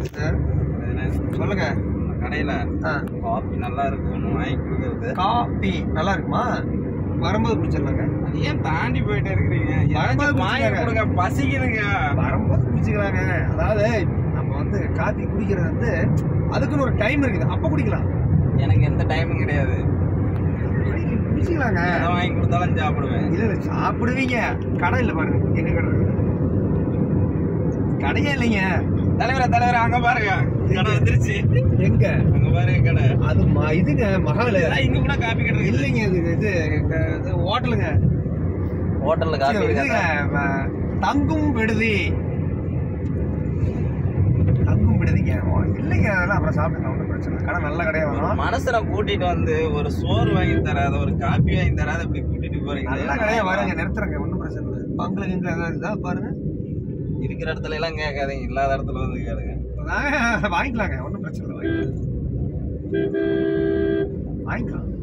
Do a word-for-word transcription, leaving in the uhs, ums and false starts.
சொல்லுங்க. கடையில காபி நல்லா இருக்கும், வாங்கி கொடுக்கறது. காபி நல்லா இருக்குமா? வரும்போது குடிச்சிடலாங்க. அது ஏன் தாண்டி போயிட்டே இருக்கிறீங்க? வாங்கி கொடுங்க, பசிக்குதுங்க. வரும்போது குடிச்சுக்கலாங்க. அதாவது நம்ம வந்து காபி குடிக்கிறது வந்து அதுக்குன்னு ஒரு டைம் இருக்குது, அப்ப குடிக்கலாம். எனக்கு எந்த டைமும் கிடையாது, குடிச்சுக்கலாங்க. வாங்கி கொடுத்தாலும் சாப்பிடுவேன். இல்ல இல்ல சாப்பிடுவீங்க. கடை இல்ல பாருங்க, எங்க கடை இருக்குது? கடையே இல்லைங்க தலைவர. தலைவர அங்க பாருங்க, கடை வந்துருச்சு. எங்க? அங்க பாருங்க கடை. அது இதுங்க மகாவில. இங்க கூட காபி கடை இல்லைங்க, இது இது ஹோட்டலுங்க. ஹோட்டல்ல காபி இருக்குங்க. தங்கும் விடுதி. தங்கும் விடுதிங்க. இல்லைங்க, அதெல்லாம் அப்புறம் சாப்பிடுங்க, ஒன்றும் பிரச்சனை இல்லை. கடை நல்ல கடையா வரும். மனசுல கூட்டிட்டு வந்து ஒரு சோறு வாங்கி தராத, ஒரு காபி வாங்கி தராத, இப்படி கூட்டிட்டு போறீங்க. நல்ல கடையா வருங்க, நிறுத்துறங்க, ஒன்றும் பிரச்சனை இல்லை. பங்குல கிங்குல ஏதாவது இதா பாருங்க. இருக்கிற இடத்துல எல்லாம் கேட்காதீங்க, இல்லாத இடத்துல வந்து கேளுங்க. வாங்கிக்கலாங்க, ஒன்றும் பிரச்சனை இல்லை. வாங்கிக்கலாம் வாங்கிக்கலாம்